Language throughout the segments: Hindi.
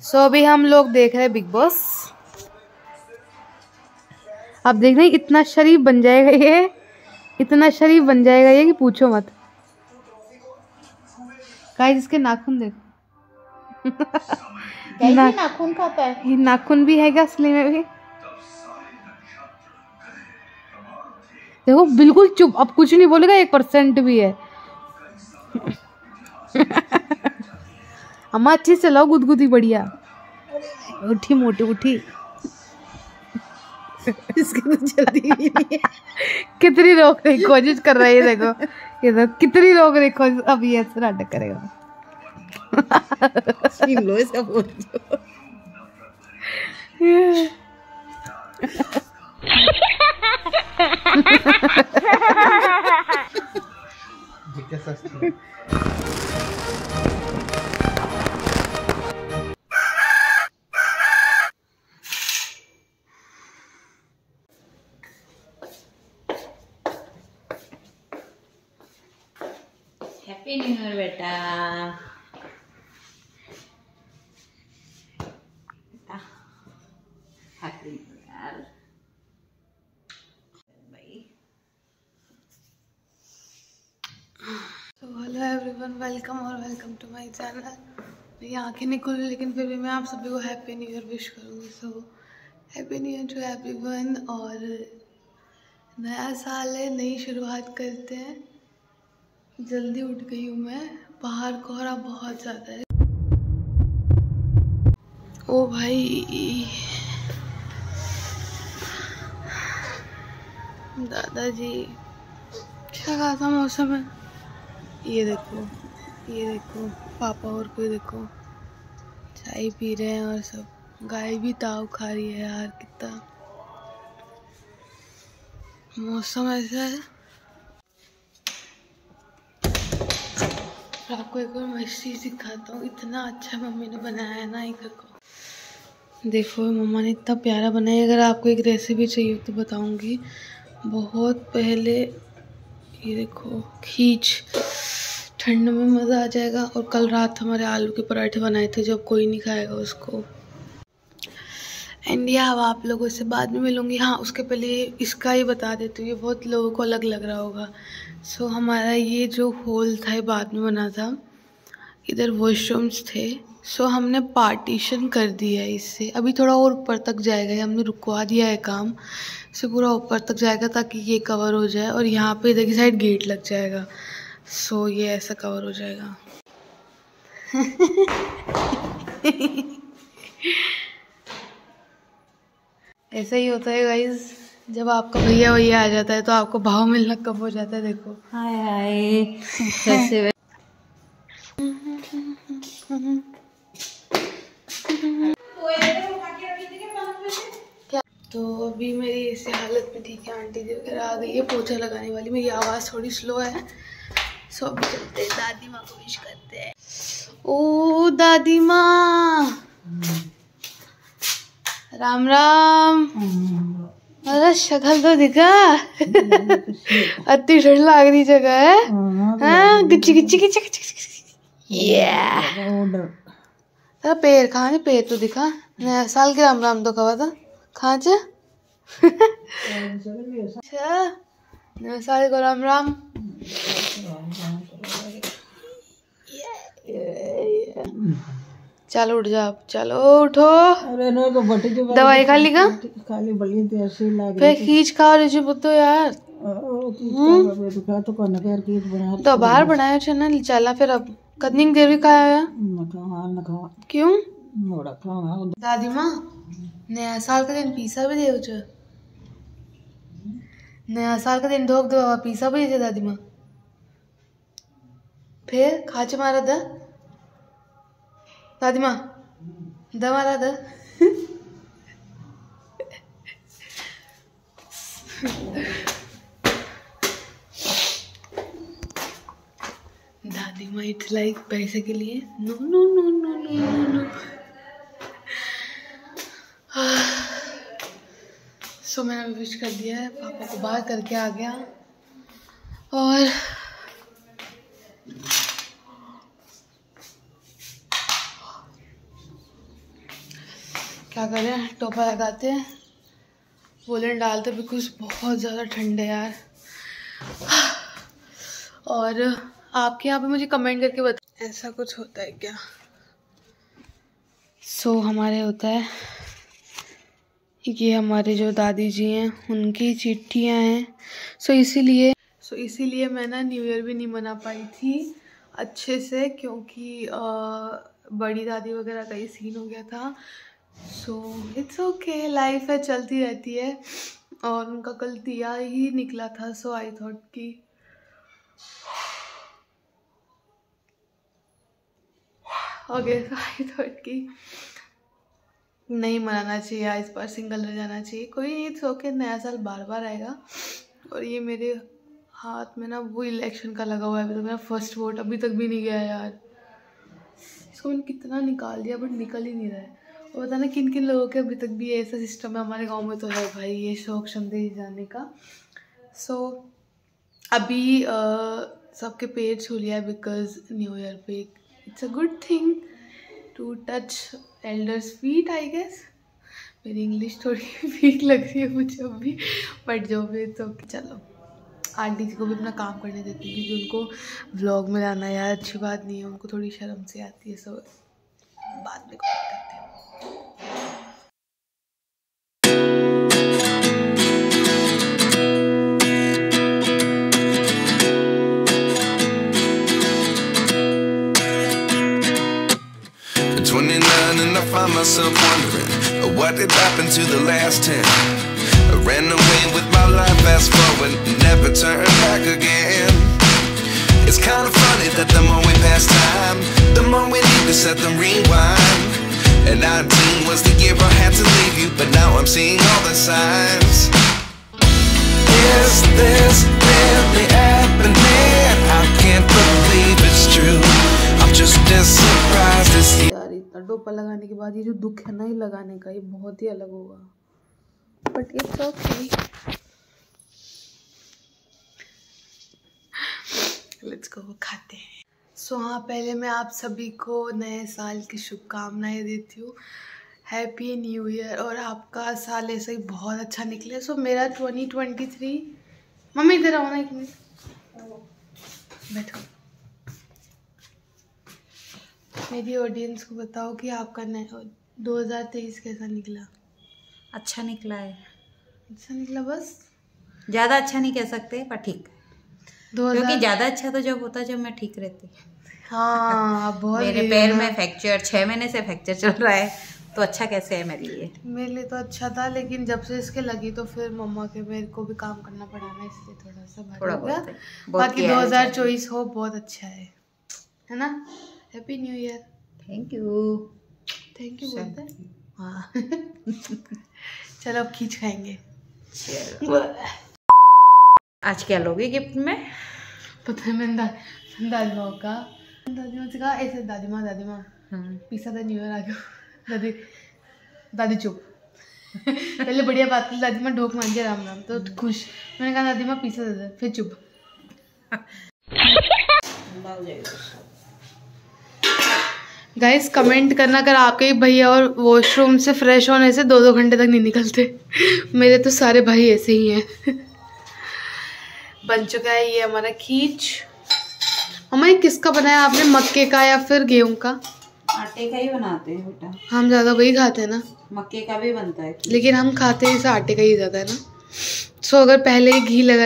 सो अभी हम लोग देख रहे हैं बिग बॉस। अब देख रहे हैं इतना शरीफ बन जाएगा ये, इतना शरीफ बन जाएगा ये कि पूछो मत। गाइस इसके नाखून देखो। नाखून खाता है। ये नाखून भी है क्या असली में भी? देखो बिल्कुल चुप, अब कुछ नहीं बोलेगा, 1% भी है। अम्मा अच्छे से चलाओ, गुदगुदी बढ़िया। उठी मोटी उठी। इसकी तो चलती भी नहीं है। कितनी रोकने की कोशिश कर रहा है ये, देखो ये देखो कितनी रोकने की कोशिश। अब ये ऐसे नाटक करेगा। छीन लो इसका फोन। हैप्पी न्यू ईयर बेटा। हैप्पी न्यू ईयर भाई। तो हेलो एवरीवन, वेलकम और वेलकम टू माय चैनल। मेरी आंखें नहीं खुली लेकिन फिर भी मैं आप सभी को हैप्पी न्यू ईयर विश करूँगी। So happy new year to everyone. और नया साल है, नई शुरुआत करते हैं। जल्दी उठ गई हूँ मैं, बाहर कोहरा बहुत ज़्यादा है। ओ भाई दादाजी क्या खासा मौसम है। ये देखो, ये देखो पापा और कोई देखो चाय पी रहे हैं और सब। गाय भी ताव खा रही है यार, कितना मौसम ऐसा है। और आपको एक और मस्त चीज़ दिखाता हूँ, इतना अच्छा मम्मी ने बनाया है ना इधर को। देखो मम्मा ने इतना प्यारा बनाया। अगर आपको एक रेसिपी चाहिए तो बताऊंगी। बहुत पहले ये देखो खींच, ठंड में मज़ा आ जाएगा। और कल रात हमारे आलू के पराठे बनाए थे, जब कोई नहीं खाएगा उसको। एंड अब आप लोगों से बाद में मिलूंगी। हाँ उसके पहले इसका ही बता देती हूँ, ये बहुत लोगों को अलग लग रहा होगा। सो हमारा ये जो हॉल था ये बाद में बना था, इधर वॉशरूम्स थे। सो हमने पार्टीशन कर दिया है इससे। अभी थोड़ा और ऊपर तक जाएगा, हमने रुकवा दिया है काम से, पूरा ऊपर तक जाएगा ताकि ये कवर हो जाए। और यहाँ पे इधर की साइड गेट लग जाएगा। सो ये ऐसा कवर हो जाएगा। ऐसा ही होता है गाइस, जब आपका भैया भैया आ जाता है तो आपको भाव मिलना कम हो जाता है। देखो हाय हाय कैसे क्या। तो अभी मेरी ऐसी हालत में ठीक है, आंटी जी वगैरह आ गई है पोछा लगाने वाली। मेरी आवाज़ थोड़ी स्लो है। सो अभी चलते हैं, दादी माँ को विश करते हैं। ओ दादी माँ, राम राम। अरे शक्ल तो दिखा। अति ठंड लग रही जगह है। हाँ गिच्ची गिच्ची गिच्ची गिच्ची। तेरा पैर कहाँ है? पैर तो दिखा। नया साल के राम राम तो कहा था। कहाँ जा? अच्छा नया साल को राम राम। चलो उठ जाओ, चलो उठो। अरे नो तो बटी जो दवाई खा ली का? खाली बली तो ऐसे ही लग फिर खींच खा रही पुतो यार। तो करना यार कीट बना तो बाहर बनाया चैनल चला। फिर अब कितनी देर भी खाया न खाओ क्यों? मोड़ा खाओ। दादी माँ नया साल के दिन पिज्जा भी दे छ। नया साल के दिन ढोक दो पिज्जा भी दे दादी माँ। फिर खाच मारा दा दादी माँ, द मारा दा। दादी माँ इट्स लाइक पैसे के लिए no no no no no no. So मैंने विश कर दिया है, पापा को बाहर करके आ गया। और क्या करें, टोपा लगाते हैं, वोलन डालते बिकॉज बहुत ज़्यादा ठंड है यार। और आपके यहाँ पे मुझे कमेंट करके बताओ ऐसा कुछ होता है क्या। सो हमारे होता है, ये हमारे जो दादी जी हैं उनकी चिट्ठियाँ हैं। सो इसीलिए मैं ना न्यू ईयर भी नहीं मना पाई थी अच्छे से, क्योंकि बड़ी दादी वगैरह का ही सीन हो गया था। सो इट्स ओके, लाइफ है, चलती रहती है। और उनका कल दिया ही निकला था, सो आई थॉट कि नहीं मनाना चाहिए, इस बार सिंगल रह जाना चाहिए। कोई नहीं, इट्स ओके, नया साल बार बार आएगा। और ये मेरे हाथ में ना वो इलेक्शन का लगा हुआ है, अभी तो मेरा फर्स्ट वोट अभी तक भी नहीं गया यार। इसको मैंने कितना निकाल दिया बट निकल ही नहीं रहा है। और पता ना किन किन लोगों के अभी तक भी ऐसा सिस्टम है, हमारे गांव में तो है भाई ये शौक संदेश जाने का। सो अभी सबके पेड़ छू लिया है बिकॉज न्यू ईयर पे it's a good thing to touch elders feet I guess. मेरी इंग्लिश थोड़ी वीक लग रही है मुझे अभी, बट जो भी तो चलो आंटी जी को भी अपना काम करने देती हूँ, क्योंकि उनको व्लॉग में लाना यार अच्छी बात नहीं है, उनको थोड़ी शर्म से आती है। सो बाद में कमेंट करते हैं। And I find myself wondering what did happen to the last 10. I ran away with my life, fast forward, never turn back again. It's kind of funny that the more we pass time, the more we need to set them rewind. And 19 was the year I had to leave you, but now I'm seeing all the signs. Is this really happening? I can't believe it's true. I'm just as surprised as you. टोपा लगाने के बाद ये जो दुख है ना ये लगाने का, ये बहुत ही अलग होगा, but it's okay, let's go खाते हैं। सो हाँ, पहले मैं आप सभी को नए साल की शुभकामनाएं देती हूँ, हैप्पी न्यू ईयर, और आपका साल ऐसे ही बहुत अच्छा निकले। सो मेरा 2023, मम्मी इधर आओ ना एक मिनट, बैठो। मेरी ऑडियंस को बताओ कि आपका 2023 कैसा निकला। अच्छा निकला है। अच्छा निकला, बस ज़्यादा अच्छा नहीं कह सकते पर ठीक, क्योंकि ज़्यादा अच्छा तो जब होता जब मैं ठीक रहती। हाँ बहुत मेरे पैर में फ्रैक्चर 6 महीने से फ्रैक्चर चल रहा है, तो अच्छा कैसे है मेरे लिए। मेरे लिए तो अच्छा था, लेकिन जब से इसके लगी तो फिर मम्मा के मेरे को भी काम करना पड़ा ना, इसलिए थोड़ा सा भारी हो गया। बाकी 2024 हो बहुत अच्छा है ना। Happy new year. Thank you बोलते हैं। हाँ चलो अब खींच खाएंगे। आज क्या लोगे गिफ्ट में? पता है, मैंने दादी माँ से कहा ऐसे, दादी माँ पिज्जा था न्यू ईयर आ गया। दादी चुप पहले बढ़िया बात की, दादी माँ ढोक मान दिया राम तो खुश। मैंने कहा दादी माँ पिज्जा दे दे, फिर चुप। गाइस कमेंट करना अगर आपके भैया और वॉशरूम से फ्रेश होने से 2-2 घंटे तक नहीं निकलते। मेरे तो सारे भाई ऐसे ही हैं। बन चुका है ये हमारा खींच। मम्मा ये किसका बनाया आपने, मक्के का या फिर गेहूं का? आटे का ही बनाते हैं बेटा, हम ज़्यादा वही खाते हैं ना। मक्के का भी बनता है लेकिन हम खाते हैं इसे आटे का ही ज़्यादा है ना। सो अगर पहले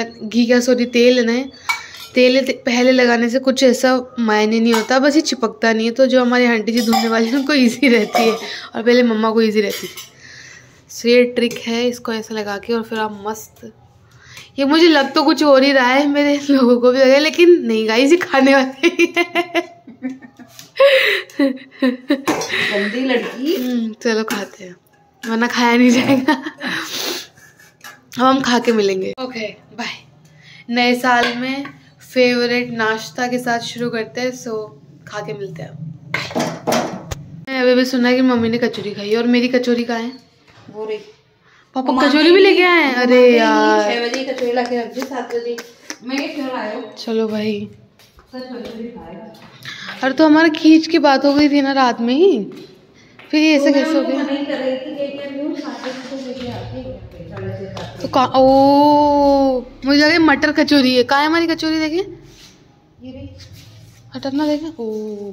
तेल पहले लगाने से कुछ ऐसा मायने नहीं होता, बस ये चिपकता नहीं है। तो जो हमारी आंटी जी धोने वाली है उनको ईजी रहती है, और पहले मम्मा को ईजी रहती थी। सो ये ट्रिक है, इसको ऐसा लगा के और फिर आप मस्त। ये मुझे लग तो कुछ और ही रहा है, मेरे लोगों को भी लगा, लेकिन नहीं गाइस ये खाने वाले ही है। गंदी लड़की। चलो खाते हैं, वरना खाया नहीं जाएगा। अब हम खा के मिलेंगे। Okay bye. नए साल में फेवरेट नाश्ता के साथ शुरू करते हैं, सो खा के मिलते हैं। मैं अभी भी सुना कि मम्मी ने कचौरी खाई, और मेरी कचौरी कहाँ है? वो रही। पापा कचौरी भी लेके आए हैं? अरे यार 6 बजे कचौरी ला के रख दी, 7 बजे मैं क्यों लाया? चलो भाई। अरे तो हमारा खींच की बात हो गई थी ना रात में ही, फिर ये ऐसे कैसे हो गया? तो कहाँ? ओ मुझे लगा मटर कचौरी है। कहाँ है हमारी कचौरी? देखिए ये रही, हटना देखे। ओ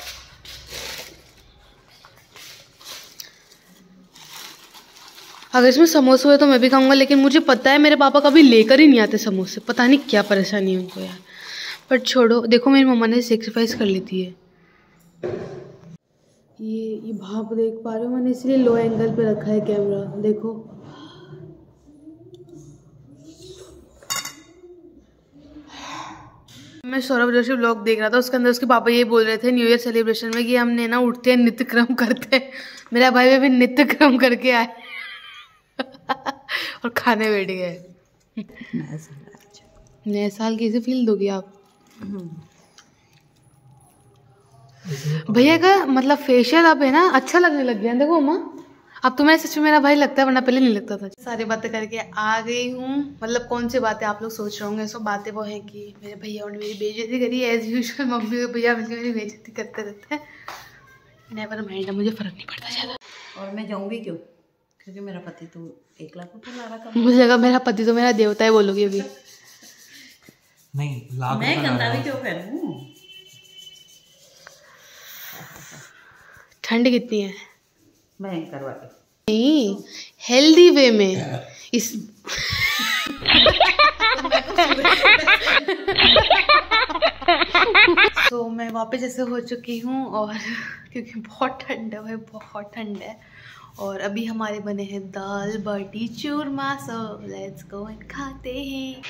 अगर इसमें समोसे हुए तो मैं भी खाऊंगा, लेकिन मुझे पता है मेरे पापा कभी लेकर ही नहीं आते समोसे, पता नहीं क्या परेशानी है उनको यार। पर छोड़ो, देखो मेरी मम्मा ने सेक्रीफाइस कर ली थी। ये भाप देख पा रहे हो, मैंने इसलिए लो एंगल पे रखा है कैमरा। देखो मैं सौरभ जोशी व्लॉग देख रहा था, उसके अंदर उसके पापा ये बोल रहे थे न्यू ईयर सेलिब्रेशन में कि हमने ना उठते हैं नित्य क्रम करते हैं। मेरा भाई भी नित्य क्रम करके आए और खाने बैठ गए। नए साल कैसे फील दोगी आप? भैया का मतलब फेशियल अब है ना अच्छा लगने लग गया। देखो अम्मा, अब तो मैं सच में मेरा भाई लगता है, वरना पहले नहीं लगता था। सारी बातें करके आ गई हूँ। मतलब कौन सी बातें आप लोग सोच रहे होंगे, सो बातें वो हैं कि मेरे भैया ने मेरी बेइज्जती करी एज यूजुअल। मम्मी और भैया मिलकर मेरी बेइज्जती करते रहते हैं। नेवर माइंड, मुझे फर्क नहीं पड़ता ज़्यादा। और मैं जाऊँगी क्यों? क्योंकि मेरा पति तो 1 लाख रुपये ला रहा। मुझे लगा मेरा पति तो मेरा देवता है बोलोगी अभी। नहीं मैं गंदा भी क्यों पहनूं? ठंड कितनी है? भयंकर वाली नहीं, हेल्दी वे में इस तो मैं वापस ऐसे हो चुकी हूँ, और क्योंकि बहुत ठंड है भाई, बहुत ठंड है। और अभी हमारे बने हैं दाल बाटी चूरमा, सो लेट्स गो एंड खाते हैं।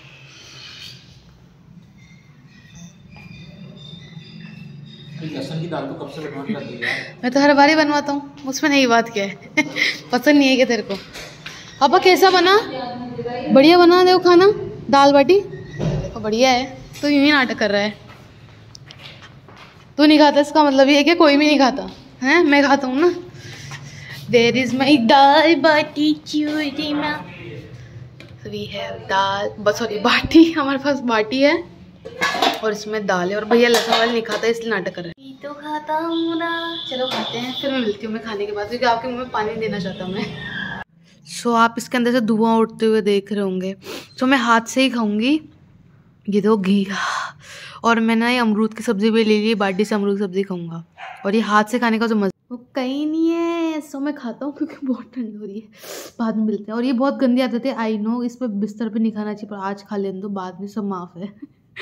लहसुन की दाल तो कब से बनवाने लगी है? मैं तो हर बार ही बनवाता हूँ, उसमें नई बात क्या है? पसंद नहीं है क्या तेरे को? पापा कैसा बना? बढ़िया बना दे खाना, दाल बाटी तो बढ़िया है। तो यूं ही नाटक कर रहा है। तू नहीं खाता इसका मतलब ये है कि कोई भी नहीं खाता है? मैं खाता हूँ ना। There is my dal baati churma. We have dal, बस सॉरी बाटी, हमारे पास बाटी है और इसमें दाल है। और भैया लहसुन वाले नहीं खाता इसलिए नाटक कर रहे हैं। तो खाता हूँ ना। चलो खाते हैं, फिर मैं मिलती हूँ मैं खाने के बाद, क्योंकि आपके मुंह में पानी देना चाहता हूँ मैं। सो आप इसके अंदर से धुआं उठते हुए देख रहे होंगे। सो मैं हाथ से ही खाऊंगी। ये तो घी का, और मैंने ये अमरूद की सब्जी भी ले ली, बाटी से अमरूद की सब्जी खाऊंगा। और ये हाथ से खाने का जो मजा वो कहीं नहीं है। सो मैं खाता हूँ क्योंकि बहुत ठंड हो रही है। बाद में मिलते हैं। और ये बहुत गंदी आदत है, आई नो, इस पर बिस्तर पे नहीं खाना चाहिए, पर आज खा लेने दो, बाद में सब माफ है।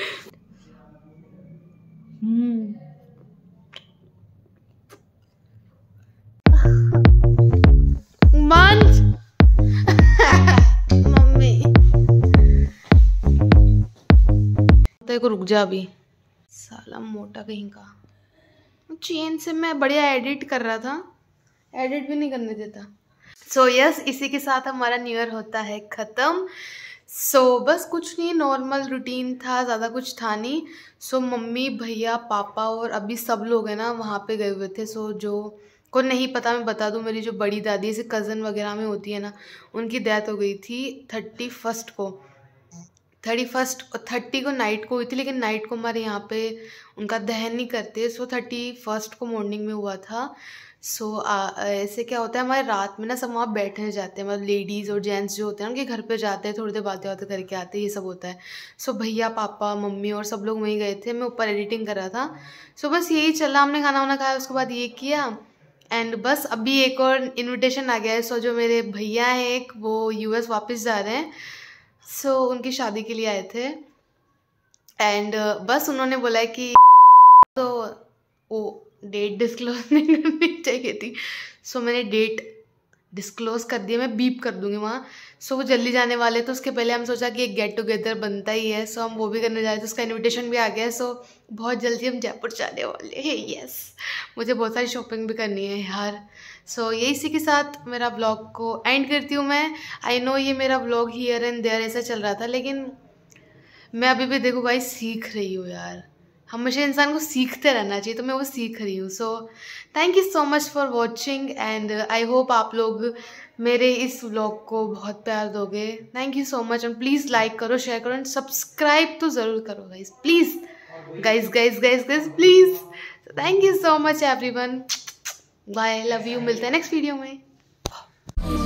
मम्मी तेरे को रुक जा अभी, साला मोटा कहीं का। चेन से मैं बढ़िया एडिट कर रहा था, एडिट भी नहीं करने देता। सो यस, इसी के साथ हमारा न्यू ईयर होता है ख़त्म। सो बस कुछ नहीं, नॉर्मल रूटीन था, ज़्यादा कुछ था नहीं। सो मम्मी भैया पापा और अभी सब लोग हैं ना वहाँ पे गए हुए थे। सो जो को नहीं पता मैं बता दूँ, मेरी जो बड़ी दादी जैसे कज़न वगैरह में होती है ना, उनकी डेथ हो गई थी 31 को। 30 को नाइट को हुई थी, लेकिन नाइट को हमारे यहाँ पे उनका दहन नहीं करते। सो 31 को मॉर्निंग में हुआ था। सो ऐसे क्या होता है, हमारे रात में ना सब वहाँ बैठने जाते हैं, मतलब लेडीज़ और जेंट्स जो होते हैं उनके घर पे जाते हैं, थोड़ी देर बातें करके आते हैं, ये सब होता है। सो भैया पापा मम्मी और सब लोग वहीं गए थे, मैं ऊपर एडिटिंग कर रहा था। सो बस यही चला, हमने खाना वाना खाया, उसके बाद ये किया एंड बस अभी एक और इन्विटेशन आ गया है। सो जो मेरे भैया हैं एक, वो US वापस जा रहे हैं। सो उनकी शादी के लिए आए थे एंड बस उन्होंने बोला है कि तो वो डेट डिस्क्लोज नहीं करनी चाहिए थी। सो मैंने डेट डिस्क्लोज कर दिया, मैं बीप कर दूंगी वहाँ। सो वो जल्दी जाने वाले, तो उसके पहले हम सोचा कि एक गेट टुगेदर बनता ही है। सो हम वो भी करने जा रहे थे, उसका इनविटेशन भी आ गया है। सो बहुत जल्दी हम जयपुर जाने वाले हैं। यस, मुझे बहुत सारी शॉपिंग भी करनी है यार। सो ये इसी के साथ मेरा व्लॉग को एंड करती हूँ मैं। आई नो ये मेरा व्लॉग हियर एंड देयर ऐसा चल रहा था, लेकिन मैं अभी भी देखो भाई सीख रही हूँ यार। हमेशा इंसान को सीखते रहना चाहिए, तो मैं वो सीख रही हूँ। So thank you so much for watching and I hope आप लोग मेरे इस व्लॉग को बहुत प्यार दोगे। Thank you so much and please like करो, शेयर करो एंड सब्सक्राइब तो ज़रूर करो guys, please guys please. Thank you so much everyone. Bye, love you, मिलते हैं नेक्स्ट वीडियो में।